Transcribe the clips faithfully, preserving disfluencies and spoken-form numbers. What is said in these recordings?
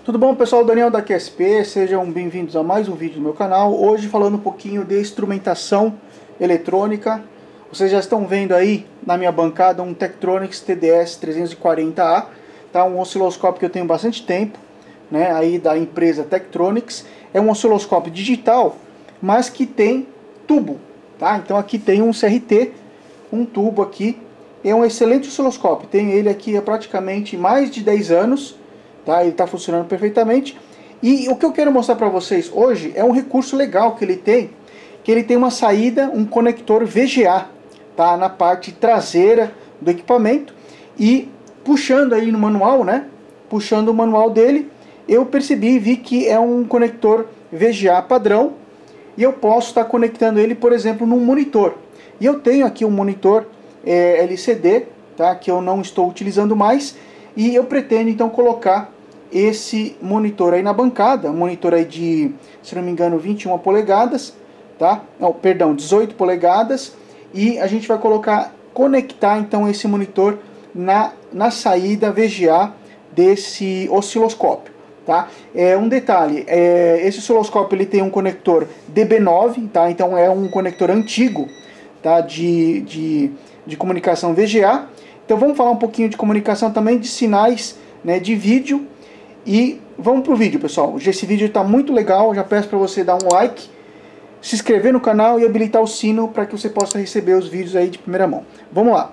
Tudo bom, pessoal? Daniel da Q S P, sejam bem-vindos a mais um vídeo do meu canal. Hoje falando um pouquinho de instrumentação eletrônica. Vocês já estão vendo aí na minha bancada um Tektronix T D S trezentos e quarenta A, tá? Um osciloscópio que eu tenho bastante tempo, né? Aí da empresa Tektronix. É um osciloscópio digital, mas que tem tubo, tá? Então aqui tem um C R T, um tubo aqui. É um excelente osciloscópio. Tenho ele aqui há praticamente mais de dez anos. Tá? Ele está funcionando perfeitamente. E o que eu quero mostrar para vocês hoje é um recurso legal que ele tem, que ele tem uma saída, um conector V G A, tá? Na parte traseira do equipamento. E puxando aí no manual, né? Puxando o manual dele, eu percebi e vi que é um conector V G A padrão. E eu posso estar conectando ele, por exemplo, num monitor. E eu tenho aqui um monitor é, L C D, tá? Que eu não estou utilizando mais. E eu pretendo então colocar esse monitor aí na bancada, um monitor aí de, se não me engano, vinte e uma polegadas, tá? Não, perdão, dezoito polegadas, e a gente vai colocar, conectar então esse monitor na, na saída V G A desse osciloscópio, tá? É um detalhe, é, esse osciloscópio ele tem um conector D B nove, tá? Então é um conector antigo, tá? De, de, de comunicação V G A. Então vamos falar um pouquinho de comunicação também, de sinais, né, de vídeo. E vamos pro vídeo, pessoal. Esse vídeo está muito legal. Já peço para você dar um like, se inscrever no canal e habilitar o sino para que você possa receber os vídeos aí de primeira mão. Vamos lá.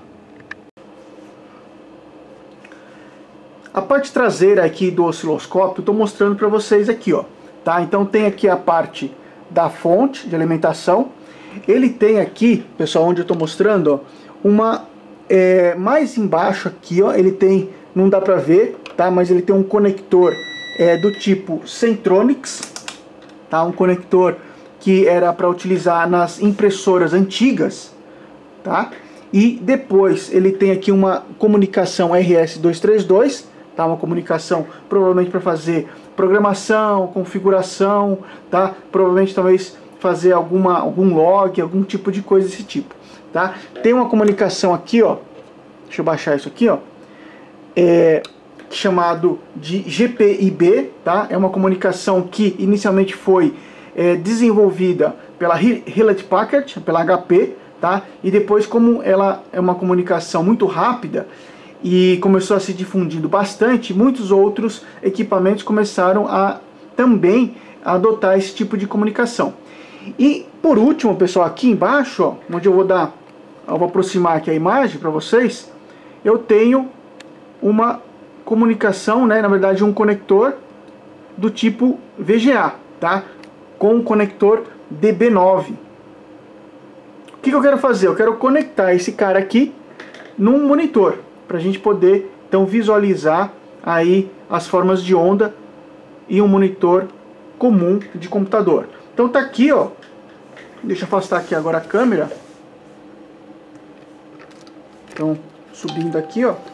A parte traseira aqui do osciloscópio, estou mostrando para vocês aqui, ó. Tá? Então tem aqui a parte da fonte de alimentação. Ele tem aqui, pessoal, onde eu estou mostrando, ó, uma é, mais embaixo aqui, ó. Ele tem, não dá para ver, tá? Mas ele tem um conector é, do tipo Centronics, tá? Um conector que era para utilizar nas impressoras antigas, tá? E depois ele tem aqui uma comunicação R S duzentos e trinta e dois, tá? Uma comunicação provavelmente para fazer programação, configuração, tá? Provavelmente talvez fazer alguma algum log, algum tipo de coisa desse tipo, tá? Tem uma comunicação aqui, ó. Deixa eu baixar isso aqui, ó. É chamado de G P I B, tá? É uma comunicação que inicialmente foi é, desenvolvida pela Hewlett Packard, pela H P, tá? E depois, como ela é uma comunicação muito rápida e começou a se difundindo bastante, muitos outros equipamentos começaram a também adotar esse tipo de comunicação. E por último, pessoal, aqui embaixo, ó, onde eu vou dar, eu vou aproximar aqui a imagem para vocês, eu tenho uma comunicação, né, na verdade um conector do tipo V G A, tá? Com um conector D B nove. O que, que eu quero fazer? Eu quero conectar esse cara aqui num monitor, para a gente poder então visualizar aí as formas de onda em um monitor comum de computador. Então tá aqui, ó. Deixa eu afastar aqui agora a câmera. Então, subindo aqui, ó.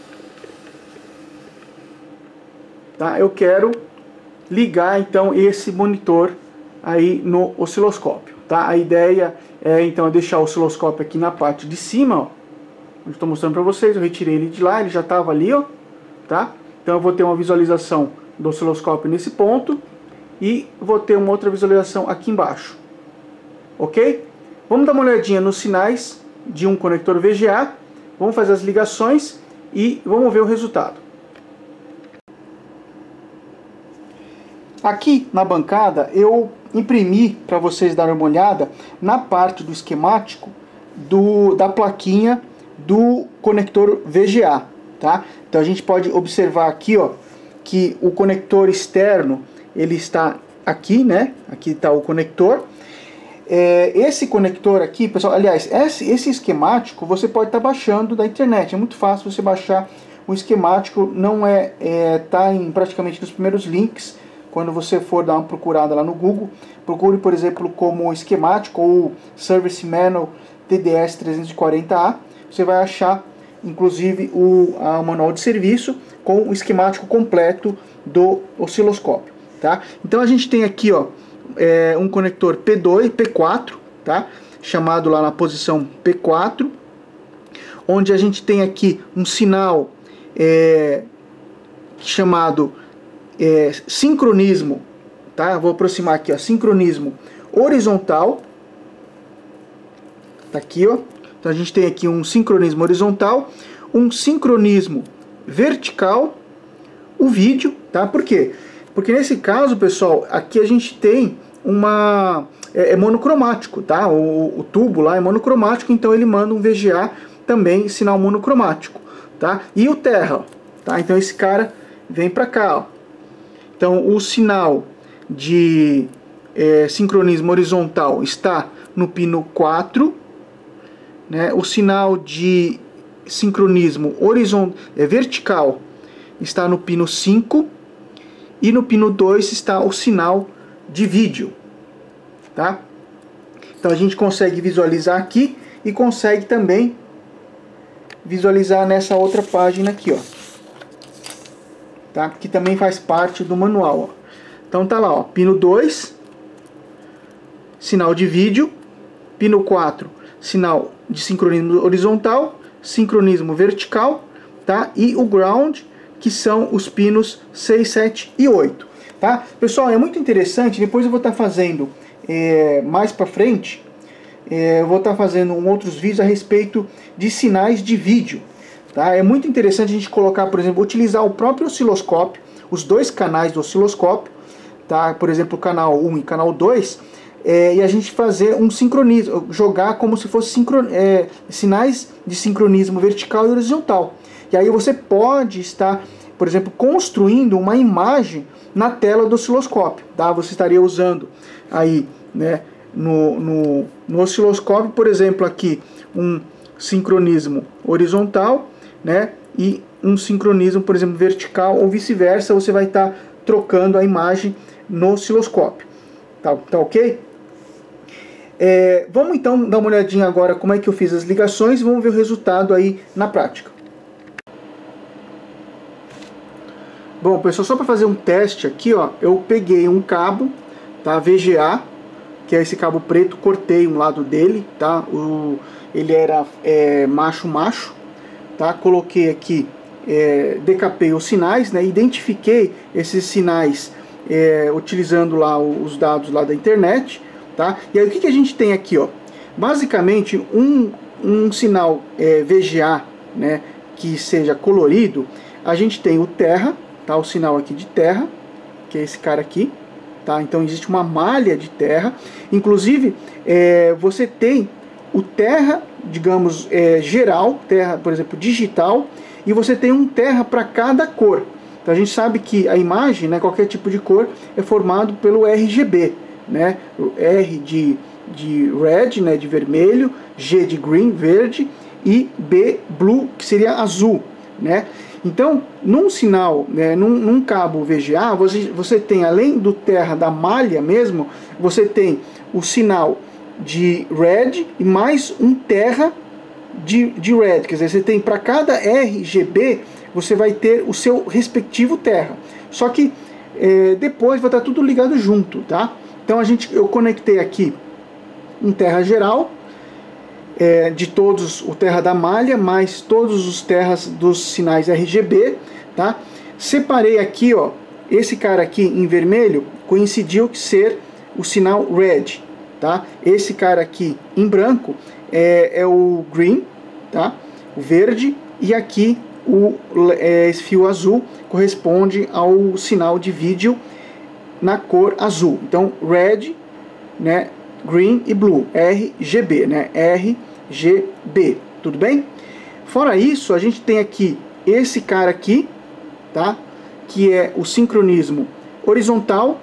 Tá? Eu quero ligar então esse monitor aí no osciloscópio, tá? A ideia é então deixar o osciloscópio aqui na parte de cima, ó, onde estou mostrando para vocês. Eu retirei ele de lá, ele já estava ali, ó, tá? Então eu vou ter uma visualização do osciloscópio nesse ponto e vou ter uma outra visualização aqui embaixo, ok? Vamos dar uma olhadinha nos sinais de um conector V G A, vamos fazer as ligações e vamos ver o resultado. Aqui na bancada eu imprimi para vocês darem uma olhada na parte do esquemático do, da plaquinha do conector V G A, tá? Então a gente pode observar aqui, ó, que o conector externo ele está aqui, né? Aqui está o conector. É, esse conector aqui, pessoal, aliás, esse, esse esquemático você pode estar tá baixando da internet. É muito fácil você baixar o esquemático, não é, é tá em praticamente nos primeiros links. Quando você for dar uma procurada lá no Google, procure, por exemplo, como esquemático ou Service Manual T D S trezentos e quarenta A. Você vai achar, inclusive, o, a, o manual de serviço com o esquemático completo do osciloscópio, tá? Então a gente tem aqui, ó, é, um conector P dois, P quatro, tá? Chamado lá na posição P quatro, onde a gente tem aqui um sinal é, chamado é, sincronismo, tá? Vou aproximar aqui, ó, sincronismo horizontal, tá aqui, ó. Então a gente tem aqui um sincronismo horizontal, um sincronismo vertical, o vídeo, tá? Por quê? Porque nesse caso, pessoal, aqui a gente tem uma... é, é monocromático, tá? O, o tubo lá é monocromático, então ele manda um V G A também, sinal monocromático, tá? E o terra, tá? Então esse cara vem para cá, ó. Então o sinal de é, sincronismo horizontal está no pino quatro, né? O sinal de sincronismo horizontal, é, vertical está no pino cinco e no pino dois está o sinal de vídeo, tá? Então a gente consegue visualizar aqui e consegue também visualizar nessa outra página aqui, ó, tá? Que também faz parte do manual, ó. Então tá lá, ó, pino dois, sinal de vídeo, pino quatro, sinal de sincronismo horizontal, sincronismo vertical, tá? E o ground, que são os pinos seis, sete e oito, tá? Pessoal, é muito interessante, depois eu vou estar fazendo é, mais para frente, é, eu vou estar fazendo um outros vídeos a respeito de sinais de vídeo, tá? É muito interessante a gente colocar, por exemplo, utilizar o próprio osciloscópio, os dois canais do osciloscópio, tá? Por exemplo, o canal um e canal dois, é, e a gente fazer um sincronismo, jogar como se fosse sincron, é, sinais de sincronismo vertical e horizontal. E aí você pode estar, por exemplo, construindo uma imagem na tela do osciloscópio, tá? Você estaria usando aí, né, no, no, no osciloscópio, por exemplo, aqui um sincronismo horizontal, né, e um sincronismo, por exemplo, vertical ou vice-versa. Você vai estar trocando a imagem no osciloscópio, tá, tá ok? É, vamos então dar uma olhadinha agora como é que eu fiz as ligações e vamos ver o resultado aí na prática. Bom, pessoal, só para fazer um teste aqui, ó, eu peguei um cabo, tá, V G A, que é esse cabo preto, cortei um lado dele, tá, o, ele era é, macho-macho, tá, coloquei aqui, é, decapei os sinais, né, identifiquei esses sinais é, utilizando lá os dados lá da internet, tá, e aí o que, que a gente tem aqui, ó, basicamente um, um sinal é, V G A, né, que seja colorido, a gente tem o terra, tá, o sinal aqui de terra, que é esse cara aqui, tá? Então existe uma malha de terra, inclusive é, você tem o terra, digamos, é, geral, terra, por exemplo, digital, e você tem um terra para cada cor. Então a gente sabe que a imagem, né, qualquer tipo de cor, é formado pelo R G B, né? O R de, de red, né, de vermelho, G de green, verde, e B, blue, que seria azul, né? Então, num sinal, né, num, num cabo V G A, você, você tem, além do terra da malha mesmo, você tem o sinal de red e mais um terra de, de red. Quer dizer, você tem para cada R G B, você vai ter o seu respectivo terra. Só que é, depois vai estar tudo ligado junto, tá? Então a gente, eu conectei aqui um terra geral, É, de todos, o terra da malha, mais todos os terras dos sinais R G B, tá? Separei aqui, ó, esse cara aqui em vermelho coincidiu que ser o sinal red, tá? Esse cara aqui em branco é, é o green, tá? O verde, e aqui o, é, esse fio azul corresponde ao sinal de vídeo na cor azul. Então, red, né, green e blue, R G B, né? R G B, tudo bem? Fora isso, a gente tem aqui esse cara aqui, tá? Que é o sincronismo horizontal,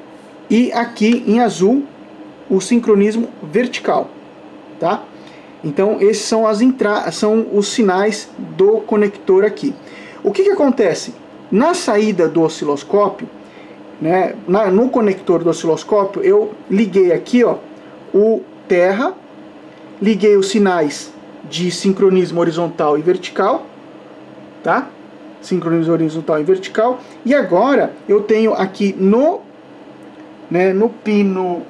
e aqui em azul o sincronismo vertical, tá? Então esses são as entradas, são os sinais do conector aqui. O que que acontece? Na saída do osciloscópio, né, na, no conector do osciloscópio, eu liguei aqui, ó, o terra, liguei os sinais de sincronismo horizontal e vertical, tá? Sincronismo horizontal e vertical. E agora eu tenho aqui no, né, no pino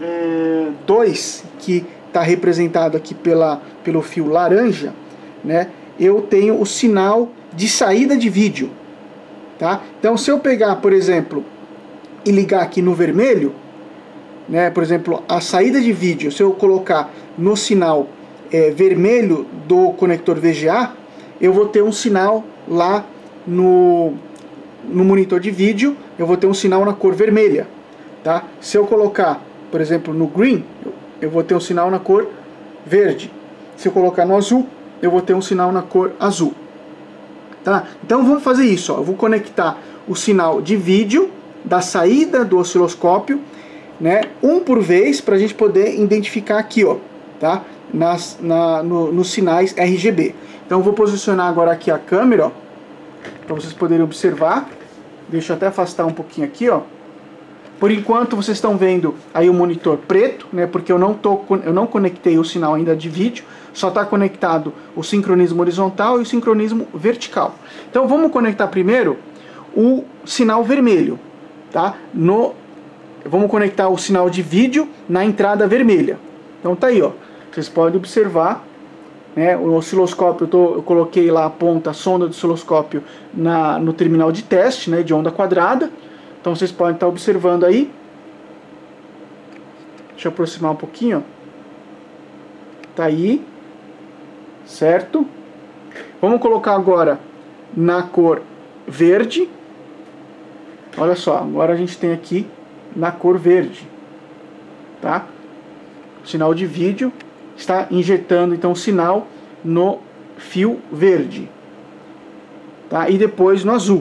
dois, é, que está representado aqui pela, pelo fio laranja, né? Eu tenho o sinal de saída de vídeo, tá? Então se eu pegar, por exemplo, e ligar aqui no vermelho, né, por exemplo, a saída de vídeo, se eu colocar no sinal é, vermelho do conector V G A, eu vou ter um sinal lá no, no monitor de vídeo, eu vou ter um sinal na cor vermelha, tá? Se eu colocar, por exemplo, no green, eu vou ter um sinal na cor verde. Se eu colocar no azul, eu vou ter um sinal na cor azul, tá? Então vamos fazer isso, ó. Eu vou conectar o sinal de vídeo da saída do osciloscópio, né, um por vez, para a gente poder identificar aqui, ó, tá? Nas, na, no, nos sinais R G B. Então eu vou posicionar agora aqui a câmera, ó, para vocês poderem observar. Deixa eu até afastar um pouquinho aqui, ó. Por enquanto vocês estão vendo aí o monitor preto, né, porque eu não, tô, eu não conectei o sinal ainda de vídeo, só está conectado o sincronismo horizontal e o sincronismo vertical. Então vamos conectar primeiro o sinal vermelho, tá? No, vamos conectar o sinal de vídeo na entrada vermelha. Então tá aí, ó. Vocês podem observar, né, o osciloscópio, eu, tô, eu coloquei lá a ponta, a sonda do osciloscópio na, no terminal de teste, né, de onda quadrada. Então vocês podem estar observando aí. Deixa eu aproximar um pouquinho. Tá aí. Certo? Vamos colocar agora na cor verde. Olha só, agora a gente tem aqui na cor verde. Tá? O sinal de vídeo está injetando então o sinal no fio verde. Tá? E depois no azul.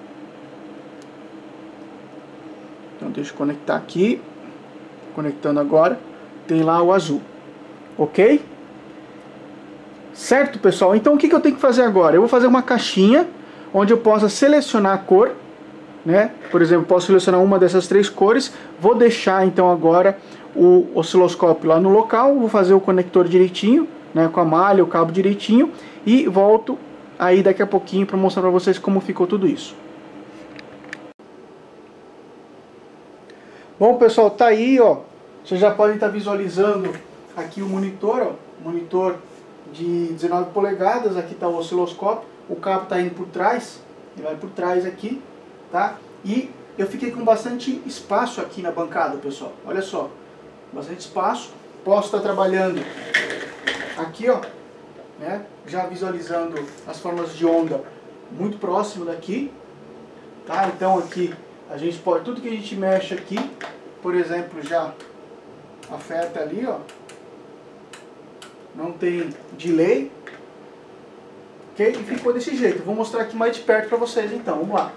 Então deixa eu conectar aqui, conectando agora, tem lá o azul, ok? Certo, pessoal? Então o que, que eu tenho que fazer agora? Eu vou fazer uma caixinha onde eu possa selecionar a cor, né? Por exemplo, posso selecionar uma dessas três cores, vou deixar então agora o osciloscópio lá no local, vou fazer o conector direitinho, né? Com a malha, o cabo direitinho, e volto aí daqui a pouquinho para mostrar para vocês como ficou tudo isso. Bom, pessoal, tá aí, ó. Vocês já podem estar visualizando aqui o monitor, ó. Monitor de dezenove polegadas. Aqui está o osciloscópio. O cabo está indo por trás. Ele vai por trás aqui, tá? E eu fiquei com bastante espaço aqui na bancada, pessoal. Olha só, bastante espaço. Posso estar trabalhando aqui, ó, né? Já visualizando as formas de onda muito próximo daqui, tá? Então aqui a gente pode, tudo que a gente mexe aqui, por exemplo, já afeta ali, ó. Não tem delay. Ok? E ficou desse jeito. Vou mostrar aqui mais de perto para vocês então. Vamos lá.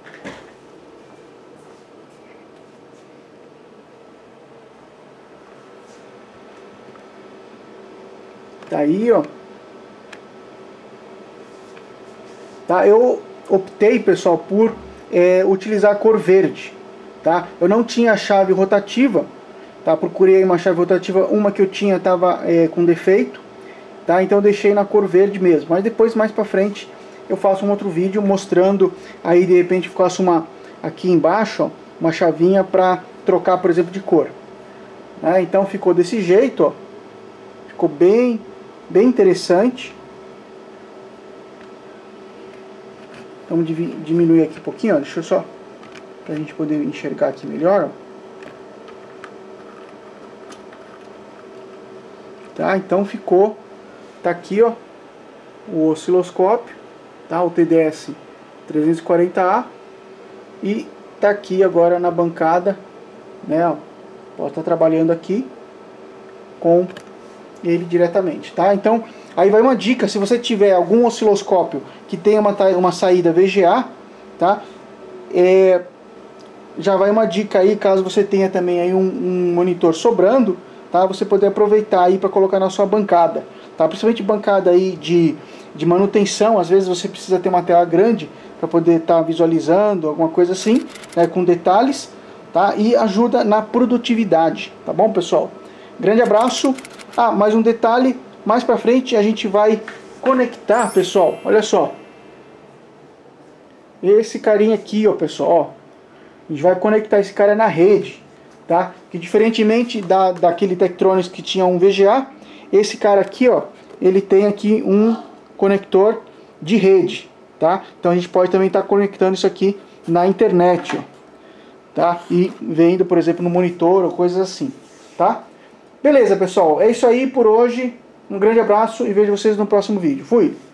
Tá aí, ó. Tá, eu optei, pessoal, por é, utilizar a cor verde, tá? Eu não tinha a chave rotativa, tá? Procurei uma chave rotativa, uma que eu tinha estava é, com defeito, tá? Então eu deixei na cor verde mesmo. Mas depois, mais pra frente, eu faço um outro vídeo mostrando, aí de repente ficasse uma aqui embaixo, ó, uma chavinha para trocar, por exemplo, de cor. Né? Então ficou desse jeito, ó. Ficou bem, bem interessante. Vamos diminuir aqui um pouquinho, ó. Deixa eu só, pra gente poder enxergar aqui melhor, ó. Tá, então ficou, tá aqui, ó, o osciloscópio, tá, o T D S trezentos e quarenta A, e tá aqui agora na bancada, né, ó, posso estar trabalhando aqui com ele diretamente, tá? Então, aí vai uma dica, se você tiver algum osciloscópio que tenha uma, uma saída V G A, tá? É, já vai uma dica aí, caso você tenha também aí um, um monitor sobrando, tá? Você poder aproveitar aí para colocar na sua bancada, tá? Principalmente bancada aí de, de manutenção, às vezes você precisa ter uma tela grande para poder estar tá visualizando, alguma coisa assim, né? Com detalhes, tá? E ajuda na produtividade, tá bom, pessoal? Grande abraço. Ah, mais um detalhe, mais pra frente a gente vai conectar, pessoal, olha só. Esse carinha aqui, ó, pessoal, ó. A gente vai conectar esse cara na rede, tá? Que diferentemente da, daquele Tektronix que tinha um V G A, esse cara aqui, ó, ele tem aqui um conector de rede, tá? tá? Então a gente pode também estar tá conectando isso aqui na internet, ó, tá? E vendo, por exemplo, no monitor ou coisas assim, tá? Beleza, pessoal, é isso aí por hoje. Um grande abraço e vejo vocês no próximo vídeo. Fui!